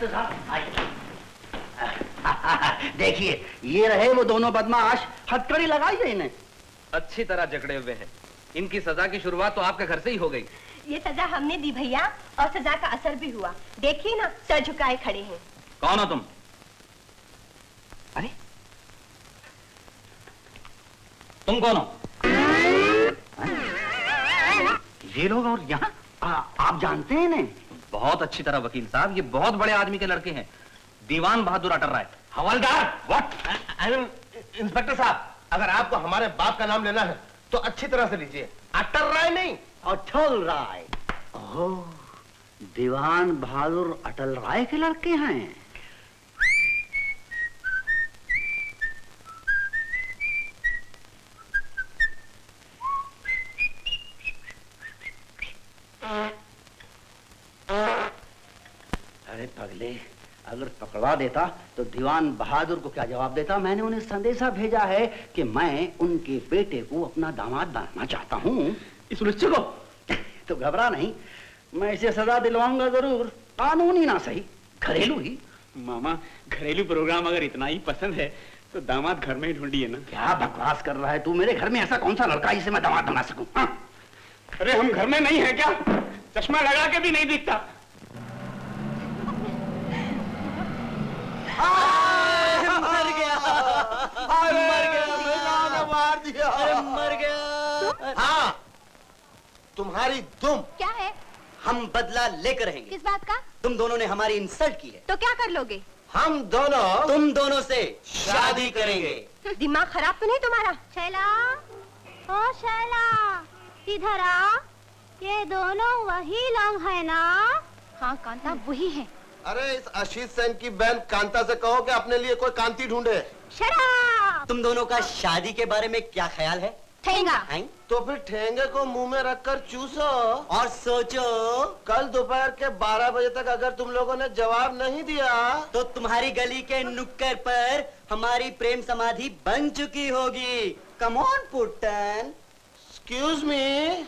Inspector साहब आइए। देखिए ये रहे वो दोनों बदमाश, हथकड़ी लगाई है इन्हें। अच्छी तरह जकड़े हुए हैं। इनकी सजा की शुरुआत तो आपके घर से ही हो गई। ये सजा हमने दी भैया, और सजा का असर भी हुआ। देखिए ना, सर झुकाए खड़े हैं। कौन हो तुम? अरे तुम कौन हो? ये लोग और यहाँ आप जानते हैं इन्हें? बहुत अच्छी तरह वकील साहब, ये बहुत बड़े आदमी के लड़के हैं, दीवान बहादुर अटल राय। हवलदार, व्हाट? इंस्पेक्टर साहब, अगर आपको हमारे बाप का नाम लेना है तो अच्छी तरह से लीजिए, अटल राय नहीं, अटल राय। ओह, दीवान बहादुर अटल राय के लड़के हैं। अरे पगले, अगर पकड़वा देता तो दीवान बहादुर को क्या जवाब देता? मैंने उन्हें संदेशा भेजा है कि मैं उनके बेटे को अपना दामाद बनाना चाहता हूँ। इस लुच्चे को तो घबरा नहीं, मैं इसे सजा दिलवाऊंगा जरूर, कानूनी ना सही, घरेलू ही। मामा, घरेलू प्रोग्राम अगर इतना ही पसंद है तो दामाद घर में ही ढूंढिए ना। क्या बकवास कर रहा है तू? मेरे घर में ऐसा कौन सा लड़का है जिसे मैं दामाद बना सकूं? अरे हम घर में नहीं है क्या? चश्मा लगा के भी नहीं दिखता। मर गया, मर गया, मार दिया, अरे मर गया। हाँ, तुम्हारी दुम। क्या है? हम बदला लेकर रहेंगे। किस बात का? तुम दोनों ने हमारी इंसल्ट की है। तो क्या कर लोगे? हम दोनों तुम दोनों से शादी करेंगे। दिमाग खराब तो नहीं तुम्हारा? शैला, ओ शैला, इधर आ। ये दोनों वही लोग हैं ना? हाँ कांता, वही है। अरे इस आशीष सेन की बहन कांता से कहो कि अपने लिए कोई कांति ढूंढे। शराब। तुम दोनों का शादी के बारे में क्या ख्याल है? ठेंगा। तो फिर ठेंगे को मुंह में रखकर चूसो और सोचो, कल दोपहर के 12 बजे तक अगर तुम लोगों ने जवाब नहीं दिया तो तुम्हारी गली के नुक्कड़ पर हमारी प्रेम समाधि बन चुकी होगी। Come on Puttan. Excuse me.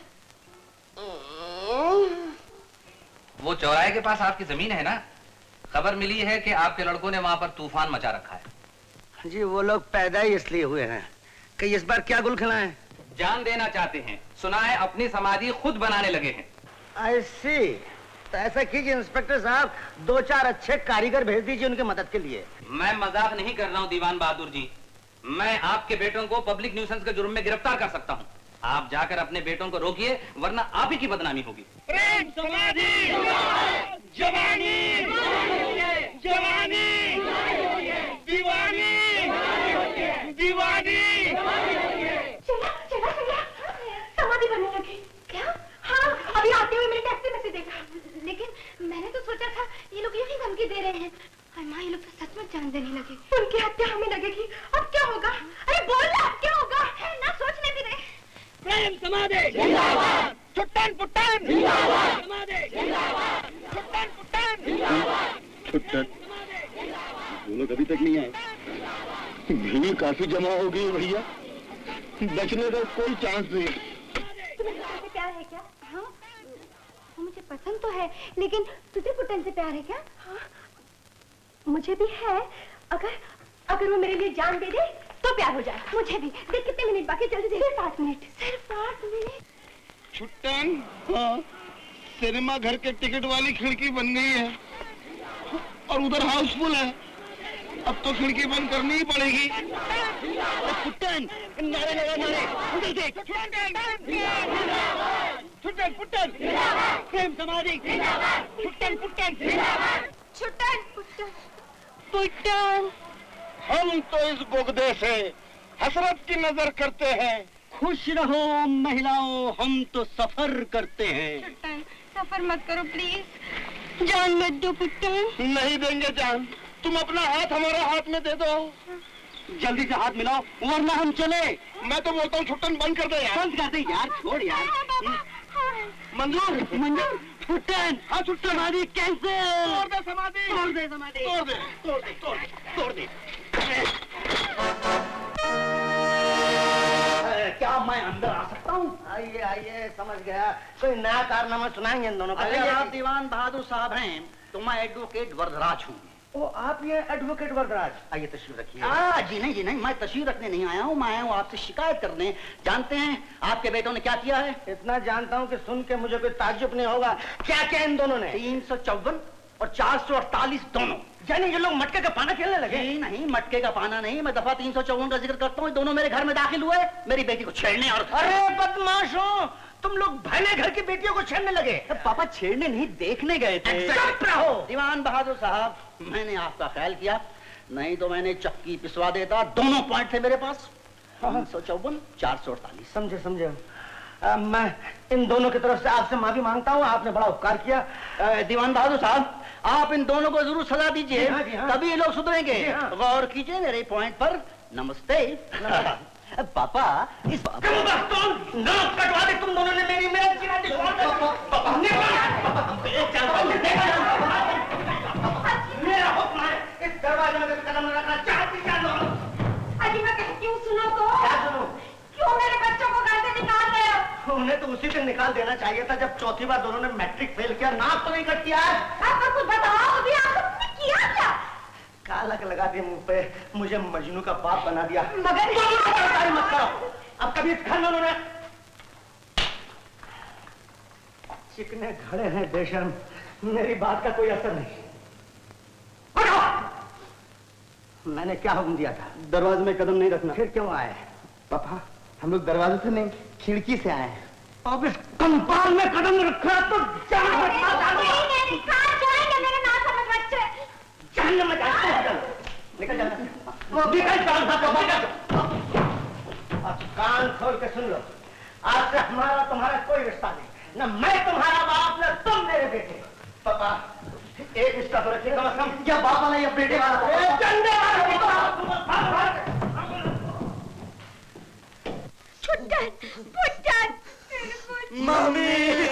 वो चौराहे के पास आपकी जमीन है ना? खबर मिली है कि आपके लड़कों ने वहां पर तूफान मचा रखा है। जी वो लोग पैदा ही इसलिए हुए हैं कि इस बार क्या गुल खिलाएं? जान देना चाहते हैं, सुना है अपनी समाधि खुद बनाने लगे हैं। ऐसी तो ऐसा कीजिए इंस्पेक्टर साहब, 2-4 अच्छे कारीगर भेज दीजिए उनकी मदद के लिए। मैं मजाक नहीं कर रहा हूँ दीवान बहादुर जी, मैं आपके बेटों को पब्लिक न्यूसेंस के जुर्म में गिरफ्तार कर सकता हूँ। आप जाकर अपने बेटों को रोकिए, वरना आप ही की बदनामी होगी। प्रेम समाधि, जवानी, जवानी, दीवानी, दीवानी। समाधि बनने लगी क्या? हाँ, अभी आते हुए मैंने टैक्सी में से देखा। लेकिन मैंने तो सोचा था ये लोग यही धमकी दे रहे हैं। अरे माँ, ये लोग तो सचमुच जान देने लगे। उनकी हत्या हमें लगेगी। अब क्या होगा? अरे बोल ना, क्या होगा? है ना, सोचने भी नहीं। प्रेम समाधि जिंदाबाद, छुट्टन पुट्टन जिंदाबाद, समाधि जिंदाबाद, छुट्टन पुट्टन जिंदाबाद, छुट्टन। वो लोग अभी तक नहीं आए। भीड़ काफी जमा हो गई भैया, बचने का कोई चांस नहीं। तुम्हें मुझसे प्यार है क्या? हाँ, वो मुझे पसंद तो है, लेकिन तुझे पुट्टन से प्यार है क्या? हाँ, मुझे भी है। अगर वो मेरे लिए जान दे दे तो प्यार हो जाए। मुझे भी। देख कितने मिनट बाकी, जल्दी जल्दी। सिर्फ 8 मिनट, सिर्फ 8 मिनट। छुट्टन, हाँ, सिनेमा घर के टिकट वाली खिड़की बन गई है और उधर हाउसफुल है। अब तो खिड़की बंद करनी ही पड़ेगी। पुट्टन, नारे लगा नारे, उधर देख। छुट्टन पुट्टन, प्रेम समाधि, छुट्टन पुट्टन, छुट्टन पुट्टन, पुट्टन। हम तो इस बुगदे से हसरत की नजर करते हैं। खुश रहो महिलाओं, हम तो सफर करते हैं। पुट्टन, सफर मत करो प्लीज, जान मत दो पुट्टन। नहीं देंगे जान, तुम अपना हाथ हमारे हाथ में दे दो। जल्दी से हाथ मिलाओ वरना हम चले। मैं तो बोलता हूँ छुट्टन बंद कर दे यार। बंद कर दे यार, छोड़ यार। मंजूर, मंजूर। छुट्टन, हाँ छुट्टन, समाधि कैंसिल। तोड़ दे समाधि, तोड़ दे समाधि, तोड़ दे, तोड़ दे, तोड़ दे, तोड़ दे। क्या मैं अंदर आ सकता हूँ? आइए आइए, समझ गया। कोई नया कारनामा सुनाएंगे इन दोनों को। अगर आप दीवान बहादुर साहब हैं तो मैं एडवोकेट वरदराज हूँ। ओ, आप ये एडवोकेट वरदराज, आइए तशरीफ रखिए। जी नहीं जी नहीं, मैं तशरीफ रखने नहीं आया हूँ, मैं आया हूँ आपसे शिकायत करने। जानते हैं आपके बेटों ने क्या किया है? इतना जानता हूँ कि सुन के मुझे कोई ताज्जुब नहीं होगा। क्या क्या इन दोनों ने? 354 और 448 दोनों। यानी ये लोग मटके का पाना खेलने लगे? नहीं, मटके का पाना नहीं, मैं दफा 354 का जिक्र करता हूँ। दोनों मेरे घर में दाखिल हुए, मेरी बेटी को छेड़ने और... अरे बदमाशों, तुम लोग भले घर की बेटियों को छेड़ने लगे। पापा छेड़ने नहीं, देखने गए थे। चुप रहो। दीवान बहादुर साहब, मैंने आपका ख्याल किया, नहीं तो मैंने चक्की पिसवा देता। दोनों पॉइंट थे मेरे पास, 354, 448। समझे समझे। मैं इन दोनों की तरफ से आपसे माफी मांगता हूँ, आपने बड़ा उपकार किया। दीवान बहादुर साहब, आप इन दोनों को जरूर सजा दीजिए, तभी ये लोग सुधरेंगे। गौर कीजिए मेरे पॉइंट पर। नमस्ते। पापा, इस नाक कटवा दे तुम दोनों ने मेरी। मेरा हुक्म है, इस दरवाजे में कदम रखना चाहती क्या लो? अजी मैं कहती हूँ, सुनो तो। क्या सुनो? क्यों मेरे बच्चों को घर से निकाल रहे हो? उन्हें तो उसी दिन निकाल देना चाहिए था जब चौथी बार दोनों ने मैट्रिक फेल किया। नाक तो नहीं कटती आज। आपको कुछ बताओ, अभी आपने किया क्या? कालक लगा दिया मुंह पे, मुझे मजनू का बाप बना दिया। मगर मत करो। अब कभी इस घर में उन्होंने चिकने खड़े हैं बेशर्म, मेरी बात का कोई असर नहीं। मैंने क्या हुक्म दिया था? दरवाजे में कदम नहीं रखना। फिर क्यों आए? पापा, हम लोग दरवाजे से नहीं, खिड़की से आए हैं। अब इस कंपाउंड में कदम रखा तो निकल कान खोल के सुन लो, आज से हमारा तुम्हारा कोई रिश्ता नहीं, न मैं तुम्हारा बाप न तुम मेरे बेटे। पापा, एक रिश्ता तो रखिए कम से कम। क्या बाप वाला या बेटे वाला? चंदे वाला। मम्मी,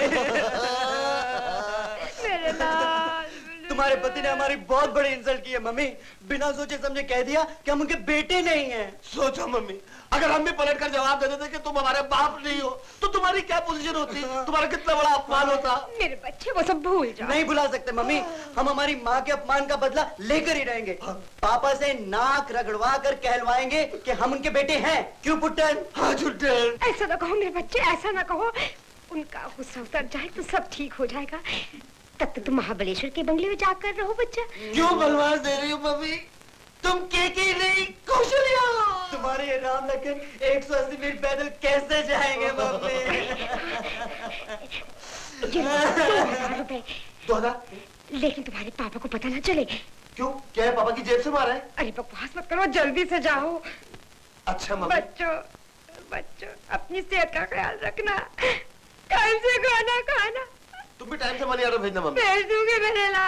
मेरे लाल, तुम्हारे पति ने हमारी बहुत बड़ी इंसल्ट की है मम्मी। बिना सोचे समझे कह दिया कि हम उनके बेटे नहीं हैं। सोचो मम्मी, अगर हम भी पलट कर जवाब दे देते कि तुम हमारे बाप नहीं हो, तो तुम्हारी क्या पोजीशन होती? तुम्हारा कितना बड़ा अपमान होता। मेरे बच्चे वो सब भूल जाओ। नहीं भुला सकते मम्मी, हम हमारी माँ के अपमान का बदला लेकर ही रहेंगे। पापा से नाक रगड़वा कर कहलवाएंगे कि हम उनके बेटे हैं। क्यों पुट्टन? हाँ चुट्टन। ऐसा ना कहो मेरे बच्चे, ऐसा ना कहो। उनका गुस्सा उतर जाए तो सब ठीक हो जाएगा। तब तो तुम महाबलेश्वर के बंगले में जाकर रहो बच्चा। क्यों बलवास दे रही हो मम्मी? तुम के नहीं कौशल्या हो। तुम्हारे ये राम लखन 180 फीट पैदल कैसे जाएंगे मम्मी? 2000 रुपए। 2000? लेकिन तुम्हारे पापा को पता ना चले। क्यों, क्या है? पापा की जेब से मारा है? अरे बकवास मत करो, जल्दी से जाओ। अच्छा मम्मी। बच्चों अपनी सेहत का ख्याल रखना, टाइम से खाना खाना। तुम भी टाइम से मनी ऑर्डर भेजना मम्मी। भेज दूंगी मेरे लाल।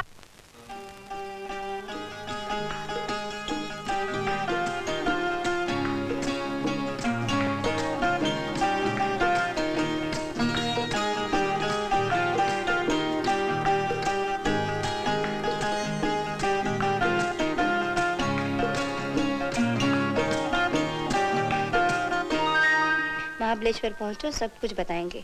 महाबलेश्वर पहुंचो, सब कुछ बताएंगे।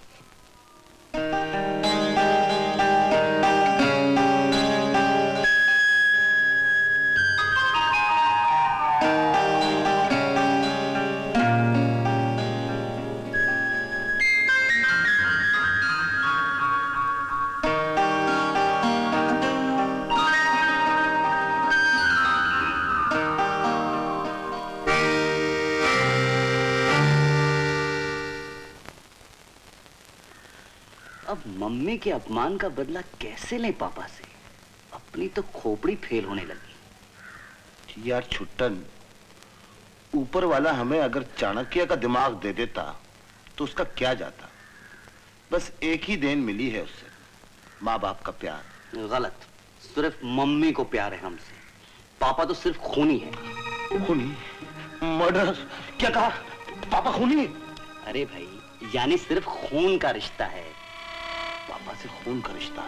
अब मम्मी के अपमान का बदला कैसे लें पापा से? अपनी तो खोपड़ी फेल होने लगी। यार छुट्टन, ऊपर वाला हमें अगर चाणक्य का दिमाग दे देता तो उसका क्या जाता। बस एक ही देन मिली है उससे, माँ बाप का प्यार। गलत, सिर्फ मम्मी को प्यार है हमसे। पापा तो सिर्फ खूनी है। खूनी? मर्डर? क्या कहा? पापा खूनी? अरे भाई, यानी सिर्फ खून का रिश्ता है। पापा से खून का रिश्ता?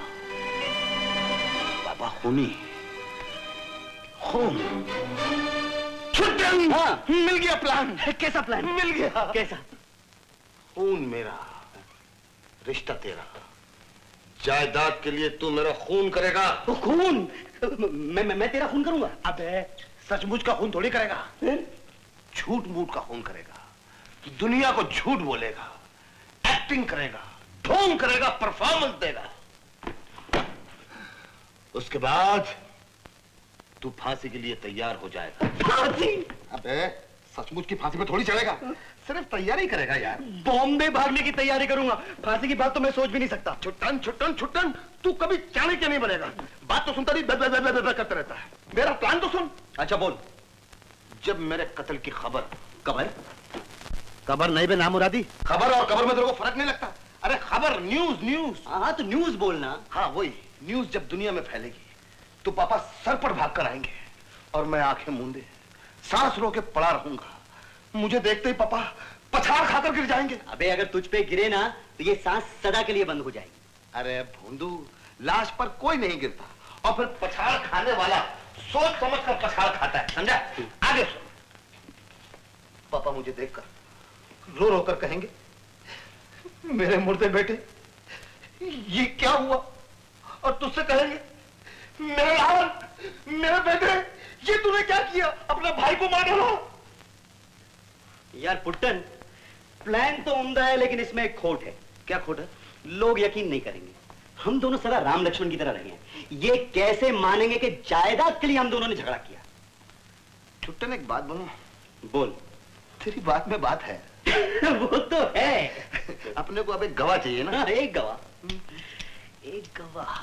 पापा खूनी? खून? छुट्टन! हाँ, मिल गया प्लान। कैसा प्लान? मिल गया। कैसा? खून मेरा, रिश्ता तेरा, जायदाद के लिए तू मेरा खून करेगा? तो खून? मैं तेरा खून करूंगा? अबे सचमुच का खून थोड़ी करेगा, झूठ मूठ का खून करेगा। दुनिया को झूठ बोलेगा, एक्टिंग करेगा, ढोंग करेगा, परफॉर्मेंस देगा। उसके बाद तू फांसी के लिए तैयार हो जाएगा। फांसी? अबे सचमुच की फांसी पे थोड़ी चढ़ेगा, सिर्फ तैयारी करेगा यार। बॉम्बे भागने की तैयारी करूंगा, फांसी की बात तो मैं सोच भी नहीं सकता। छुट्टन छुट्टन छुट्टन, तू कभी चाणक्य नहीं बनेगा। बात तो सुनता नहीं, करता रहता है। मेरा प्लान तो सुन। अच्छा बोल। जब मेरे कत्ल की खबर, खबर नहीं बे नामुरादी। खबर और खबर में तेरे को फर्क नहीं लगता? अरे खबर, न्यूज न्यूज। हाँ तो न्यूज बोलना। हाँ वही न्यूज जब दुनिया में फैलेगी तो पापा सर पर भाग कर आएंगे और मैं आंखें मूंदे सांस रोके पड़ा रहूंगा। मुझे देखते ही पापा पछाड़ खाकर गिर जाएंगे। अबे अगर तुझ पे गिरे ना तो ये सांस सदा के लिए बंद हो जाएगी। अरे भोंदू, लाश पर कोई नहीं गिरता और फिर पछाड़ खाने वाला सोच समझ कर पछाड़ खाता है, समझा? आगे सुन। पापा मुझे देखकर रो रो कर कहेंगे, मेरे मुर्दे बेटे ये क्या हुआ? और तुझसे कहेंगे, मेरे लाल, मेरे बेटे ये तूने क्या किया? अपने भाई को मार डाला। यार पुट्टन, प्लान तो उम्दा है लेकिन इसमें एक खोट है। क्या खोट है? लोग यकीन नहीं करेंगे। हम दोनों सदा राम लक्ष्मण की तरह रहे हैं। ये कैसे मानेंगे कि जायदाद के लिए हम दोनों ने झगड़ा किया? छुट्टन एक बात बोलूं? बोल। तेरी बात में बात है। वो तो है। अपने को अब एक गवाह चाहिए ना? एक गवाह, एक गवाह।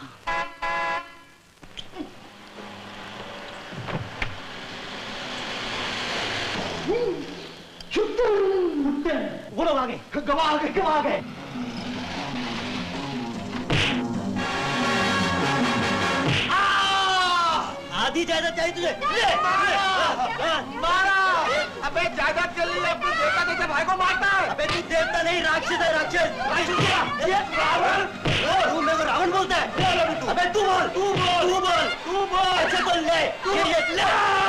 वो लोग आ गए, गवाह आ गए, गवाह आ गए। आधी जायदाद चाहिए तुझे? मारा! अबे जायदाद के लिए अपने देवता जैसे भाई को मारता है। अबे तू देवता नहीं, राक्षस है, राक्षस। रावण? तू मेरे को रावण बोलता है? अबे तू बोल, तू बोल, तू बोल, तू बोल। अच्छा तो ले, ये ले।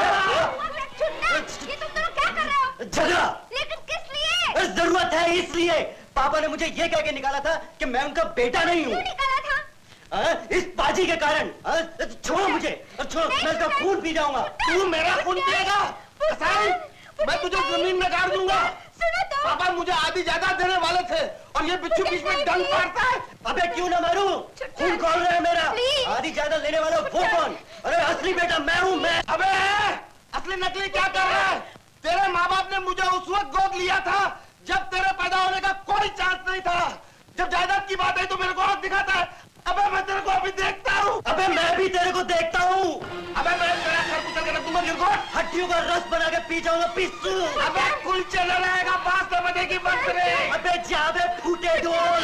ये तुम दोनों क्या कर रहे हो? झगड़ा। लेकिन किस लिए? जरूरत है इसलिए। पापा ने मुझे ये कह के निकाला था कि मैं उनका बेटा नहीं हूँ। क्यों निकाला था? इस बाजी के कारण। छोड़ो मुझे, छोड़ो, मैं इसका खून पी जाऊंगा। तू मेरा खून पिएगा? मैं तुझे जमीन में गाड़ दूंगा। सुनो तो। पापा मुझे आधी जायदाद देने वाले थे और ये बिच्छू बीच में डंक मारता है। अबे क्यों ना मारूं? खून कौन रहा है मेरा? आधी जायदाद लेने वाला वो कौन? अरे असली बेटा मैं हूँ, मैं। अबे असली नकली क्या कर रहा है? तेरे माँ बाप ने मुझे उस वक्त गोद लिया था जब तेरे पैदा होने का कोई चांस नहीं था। जब जायदाद की बात है तो मेरे को आंख दिखाता है। अबे मैं तेरे को अभी देखता हूँ। अबे मैं भी तेरे को देखता हूँ। अबे मैं तेरा सर कुचल के रख दूंगा गिरगोट। हड्डियों का रस बना के पी जाऊंगा पिस्सू। अबे कुलचे न रहेगा, 5 बजे की बंसरी। अबे जाबे फूटे ढोल।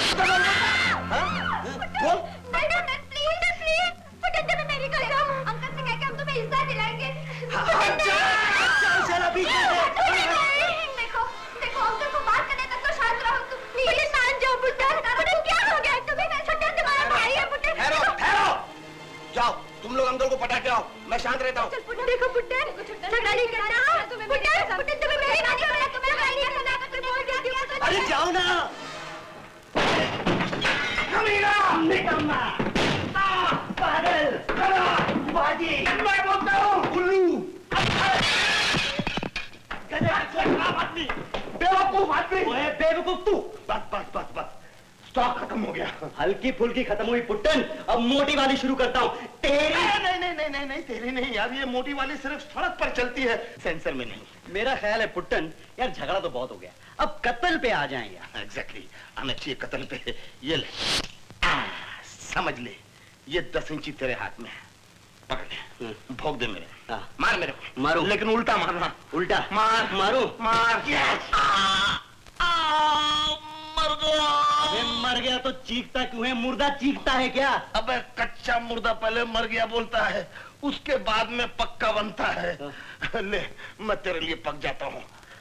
बोल। प्लीज पुट्टन जब मेरी करेगा अंकल से कह के हम तुम्हें हिस्सा दिलाएंगे। चल पीछे से। देखो देखो अंकल को बात करने तक तो शांत रहो तुम। प्लीज मान जाओ पुट्टन। पुट्टन क्या हो गया तुम्हें? पुट्टन तुम्हारा भाई है पुट्टन। ठहरो ठहरो, जाओ तुम लोग अंकल को पटा के आओ, मैं शांत रहता हूँ। देखो पुट्टन झगड़ा नहीं करना। पुट्टन तुम्हें मेरी बात करना, तुम्हें लड़ाई नहीं करना। तुम बोल देती हो। अरे जाओ ना। निकम्मा, पागल, बाजी। मैं बोलता हूँ उल्लू, आदमी, बेवकूफ आदमी। बेवकूफ तू। बस बस बस बस, स्टॉक खत्म हो गया। हल्की फुल्की खत्म हुई पुट्टन, अब मोटी वाली शुरू करता हूँ। तेरी नहीं नहीं नहीं नहीं नहीं तेरी नहीं यार, ये मोटी वाली सिर्फ सड़क पर चलती है, सेंसर में नहीं। मेरा ख्याल है पुट्टन, यार झगड़ा तो बहुत हो गया, अब कत्ल पे आ जाएं यार। एग्जैक्टली, आना चाहिए कत्ल पे। ये ले, समझ ले, ये 10 इंची तेरे हाथ में है, पकड़ ले, भोग दे मेरे। मार मेरे को। मारो, लेकिन उल्टा मारना। उल्टा मार, मारो, मार। मर गया। अबे मर गया तो चीखता क्यों है? मुर्दा चीखता है क्या? अबे कच्चा मुर्दा पहले मर गया बोलता है, उसके बाद में पक्का बनता है। ले, मैं तेरे लिए पक जाता हूँ।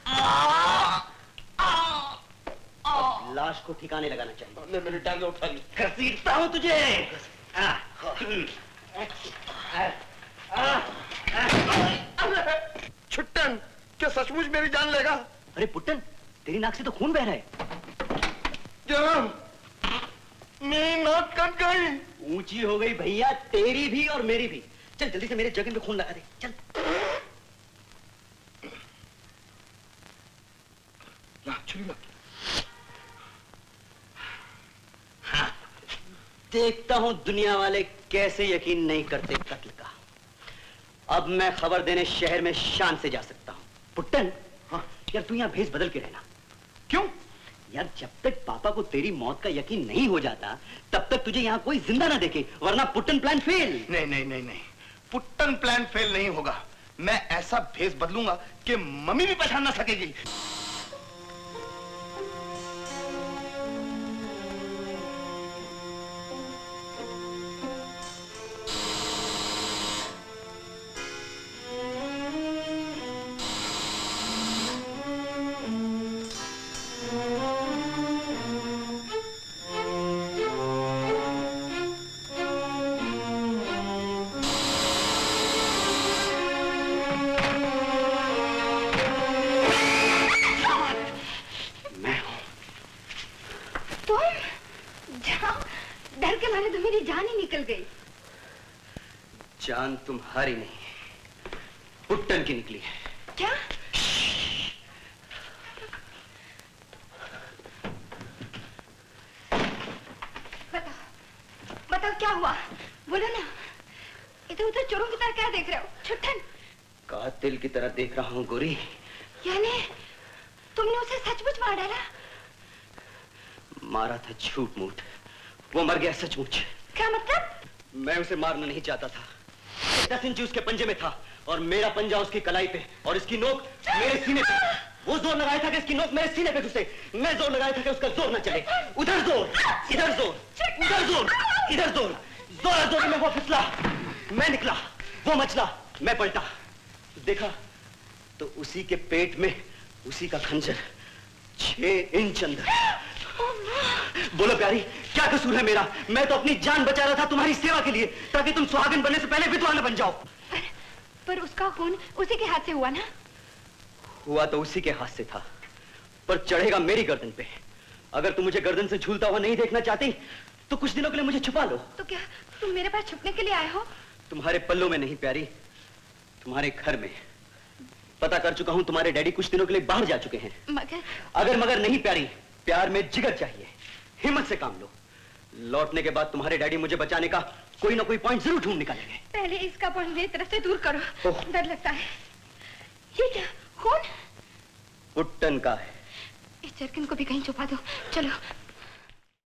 लाश को ठिकाने लगाना चाहिए। ले मेरी टांगे उठा ली। घसीटता हूँ तुझे। छुट्टन, क्या सचमुच मेरी जान लेगा? अरे पुट्टन, तेरी नाक से तो खून बह रहा है। जनाब, मेरी नाक कट गई। ऊंची हो गई भैया, तेरी भी और मेरी भी। चल जल्दी से मेरे जगह में खून लगा दे, चल। हाँ, देखता हूं दुनिया वाले कैसे यकीन नहीं करते कत्ल का। अब मैं खबर देने शहर में शान से जा सकता हूं। पुट्टन, हाँ यार तू यहाँ भेष बदल के रहना। क्यों यार? जब तक पापा को तेरी मौत का यकीन नहीं हो जाता तब तक तुझे यहाँ कोई जिंदा ना देखे, वरना पुट्टन प्लान फेल। नहीं नहीं नहीं नहीं, पुट्टन प्लान फेल नहीं होगा। मैं ऐसा भेष बदलूंगा कि मम्मी भी पहचान ना सकेगी। जान तुम्हारी नहीं, पुट्टन की निकली है। क्या? बताओ क्या हुआ, बोलो ना। इधर उधर चोरों की तरह क्या देख रहे हो? छुट्टन कातिल की तरह देख रहा हूं गोरी। यानी तुमने उसे सचमुच मार डाला? मारा था झूठ मूठ, वो मर गया सचमुच। क्या मतलब? मैं उसे मारना नहीं चाहता था। 10 इंच उसके पंजे में था और मेरा पंजा उसकी कलाई पे और इसकी नोक मेरे सीने पे। वो जोर लगाया था कि इसकी नोक मेरे सीने पे घुसे, मैं जोर लगाया था कि उसका जोर न चले। उधर जोर, इधर जोर, उधर जोर, इधर जोर, जोर जोर में वो फिसला, मैं निकला, वो मचला, मैं पलटा। देखा तो उसी के पेट में उसी का खंजर 6 इंच अंदर। बोलो प्यारी, क्या कसूर है मेरा? मैं तो अपनी जान बचा रहा था तुम्हारी सेवा के लिए, ताकि तुम सुहागन बनने से पहले विधवा न बन जाओ। पर उसका खून उसी के हाथ से हुआ ना? हुआ तो उसी के हाथ से था, पर चढ़ेगा मेरी गर्दन पे। अगर तुम मुझे गर्दन से झूलता हुआ नहीं देखना चाहती तो कुछ दिनों के लिए मुझे छुपा लो। तो क्या तुम मेरे पास छुपने के लिए आए हो? तुम्हारे पल्लों में नहीं प्यारी, तुम्हारे घर में। पता कर चुका हूं, तुम्हारे डैडी कुछ दिनों के लिए बाहर जा चुके हैं। मगर मगर नहीं प्यारी, प्यार में जिगर चाहिए, हिम्मत से काम लो। लौटने के बाद तुम्हारे डैडी मुझे बचाने का कोई ना कोई पॉइंट जरूर ढूंढ निकालेंगे। पहले इसका पॉइंट मेरी तरफ से दूर करो, डर लगता है। ये क्या खून? पुट्टन का है। इस जरकिन को भी कहीं छुपा दो। चलो